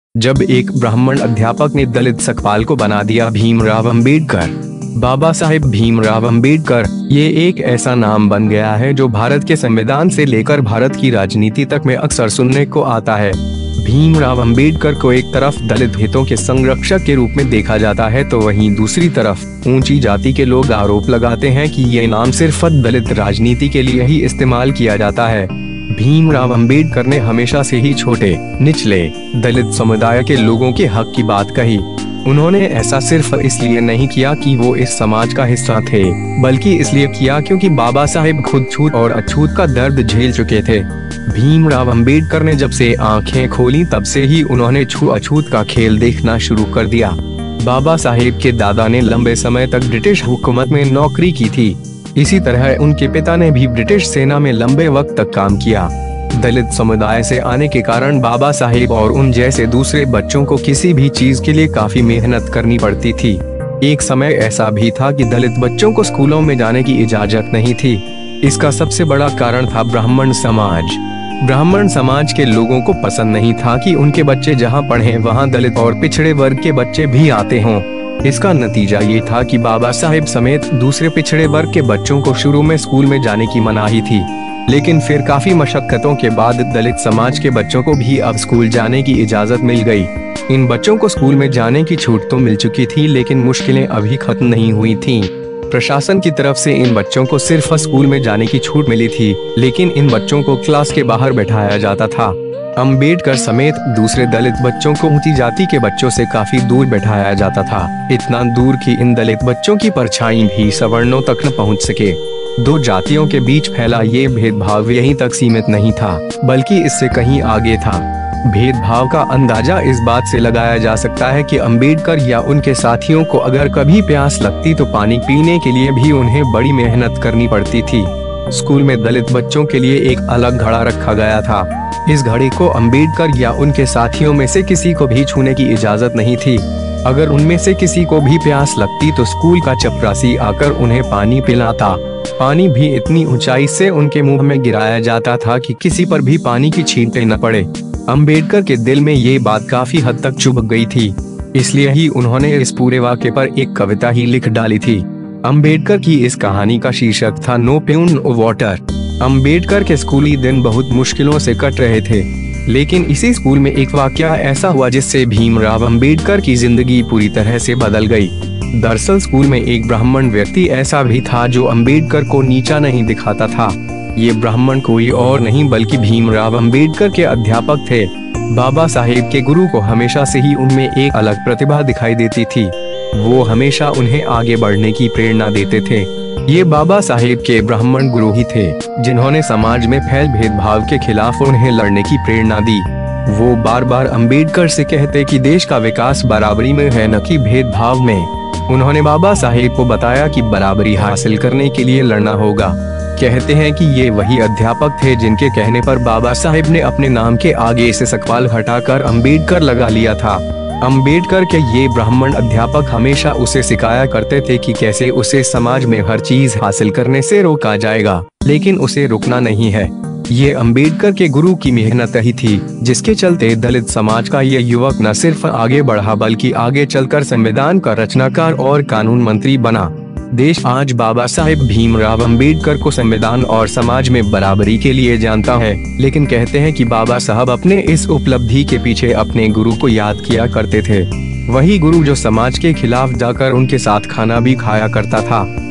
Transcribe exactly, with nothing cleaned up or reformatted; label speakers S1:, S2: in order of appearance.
S1: जब एक ब्राह्मण अध्यापक ने दलित सकपाल को बना दिया भीमराव अंबेडकर। बाबा साहेब भीमराव अंबेडकर ये एक ऐसा नाम बन गया है जो भारत के संविधान से लेकर भारत की राजनीति तक में अक्सर सुनने को आता है। भीमराव अंबेडकर को एक तरफ दलित हितों के संरक्षक के रूप में देखा जाता है तो वहीं दूसरी तरफ ऊंची जाति के लोग आरोप लगाते हैं कि ये नाम सिर्फ दलित राजनीति के लिए ही इस्तेमाल किया जाता है। भीमराव अंबेडकर ने हमेशा से ही छोटे निचले दलित समुदाय के लोगों के हक की बात कही। उन्होंने ऐसा सिर्फ इसलिए नहीं किया कि वो इस समाज का हिस्सा थे, बल्कि इसलिए किया क्योंकि बाबा साहेब खुद छूत और अछूत का दर्द झेल चुके थे। भीमराव अंबेडकर ने जब से आंखें खोली तब से ही उन्होंने छू अछूत का खेल देखना शुरू कर दिया। बाबा साहेब के दादा ने लंबे समय तक ब्रिटिश हुकूमत में नौकरी की थी। इसी तरह उनके पिता ने भी ब्रिटिश सेना में लंबे वक्त तक काम किया। दलित समुदाय से आने के कारण बाबा साहेब और उन जैसे दूसरे बच्चों को किसी भी चीज के लिए काफी मेहनत करनी पड़ती थी। एक समय ऐसा भी था कि दलित बच्चों को स्कूलों में जाने की इजाजत नहीं थी। इसका सबसे बड़ा कारण था ब्राह्मण समाज। ब्राह्मण समाज के लोगों को पसंद नहीं था कि उनके बच्चे जहां पढ़ें वहां दलित और पिछड़े वर्ग के बच्चे भी आते हों। इसका नतीजा ये था कि बाबा साहेब समेत दूसरे पिछड़े वर्ग के बच्चों को शुरू में स्कूल में जाने की मनाही थी, लेकिन फिर काफी मशक्कतों के बाद दलित समाज के बच्चों को भी अब स्कूल जाने की इजाजत मिल गई। इन बच्चों को स्कूल में जाने की छूट तो मिल चुकी थी, लेकिन मुश्किलें अभी खत्म नहीं हुई थीं। प्रशासन की तरफ से इन बच्चों को सिर्फ स्कूल में जाने की छूट मिली थी, लेकिन इन बच्चों को क्लास के बाहर बैठाया जाता था। अंबेडकर समेत दूसरे दलित बच्चों को ऊंची जाति के बच्चों से काफी दूर बैठाया जाता था, इतना दूर कि इन दलित बच्चों की परछाई भी सवर्णों तक न पहुंच सके। दो जातियों के बीच फैला ये भेदभाव यहीं तक सीमित नहीं था, बल्कि इससे कहीं आगे था। भेदभाव का अंदाजा इस बात से लगाया जा सकता है कि अंबेडकर या उनके साथियों को अगर कभी प्यास लगती तो पानी पीने के लिए भी उन्हें बड़ी मेहनत करनी पड़ती थी। स्कूल में दलित बच्चों के लिए एक अलग घड़ा रखा गया था। इस घड़े को अंबेडकर या उनके साथियों में से किसी को भी छूने की इजाजत नहीं थी। अगर उनमें से किसी को भी प्यास लगती तो स्कूल का चपरासी आकर उन्हें पानी पिलाता। पानी भी इतनी ऊंचाई से उनके मुंह में गिराया जाता था कि किसी पर भी पानी की छींटे न पड़े। अंबेडकर के दिल में ये बात काफी हद तक चुभ गई थी, इसलिए ही उन्होंने इस पूरे वाक़े पर एक कविता ही लिख डाली थी। अंबेडकर की इस कहानी का शीर्षक था no pen no water. Ambedkar के स्कूली दिन बहुत मुश्किलों से कट रहे थे, लेकिन इसी स्कूल में एक वाकया ऐसा हुआ जिससे भीमराव अंबेडकर की जिंदगी पूरी तरह से बदल गई। दरअसल स्कूल में एक ब्राह्मण व्यक्ति ऐसा भी था जो अंबेडकर को नीचा नहीं दिखाता था। ये ब्राह्मण कोई और नहीं बल्कि भीमराव अंबेडकर के अध्यापक थे। बाबा साहेब के गुरु को हमेशा से ही उनमें एक अलग प्रतिभा दिखाई देती थी। वो हमेशा उन्हें आगे बढ़ने की प्रेरणा देते थे। ये बाबा साहेब के ब्राह्मण गुरु ही थे जिन्होंने समाज में फैल भेदभाव के खिलाफ उन्हें लड़ने की प्रेरणा दी। वो बार बार अंबेडकर से कहते कि देश का विकास बराबरी में है न कि भेदभाव में। उन्होंने बाबा साहेब को बताया कि बराबरी हासिल करने के लिए लड़ना होगा। कहते हैं कि ये वही अध्यापक थे जिनके कहने पर बाबा साहेब ने अपने नाम के आगे से सकपाल हटाकर अंबेडकर लगा लिया था। अंबेडकर के ये ब्राह्मण अध्यापक हमेशा उसे सिखाया करते थे कि कैसे उसे समाज में हर चीज हासिल करने से रोका जाएगा, लेकिन उसे रुकना नहीं है। ये अंबेडकर के गुरु की मेहनत ही थी जिसके चलते दलित समाज का ये युवक न सिर्फ आगे बढ़ा बल्कि आगे चलकर संविधान का रचनाकार और कानून मंत्री बना। देश आज बाबा साहेब भीमराव अंबेडकर को संविधान और समाज में बराबरी के लिए जानता है, लेकिन कहते हैं कि बाबा साहब अपने इस उपलब्धि के पीछे अपने गुरु को याद किया करते थे। वही गुरु जो समाज के खिलाफ जाकर उनके साथ खाना भी खाया करता था।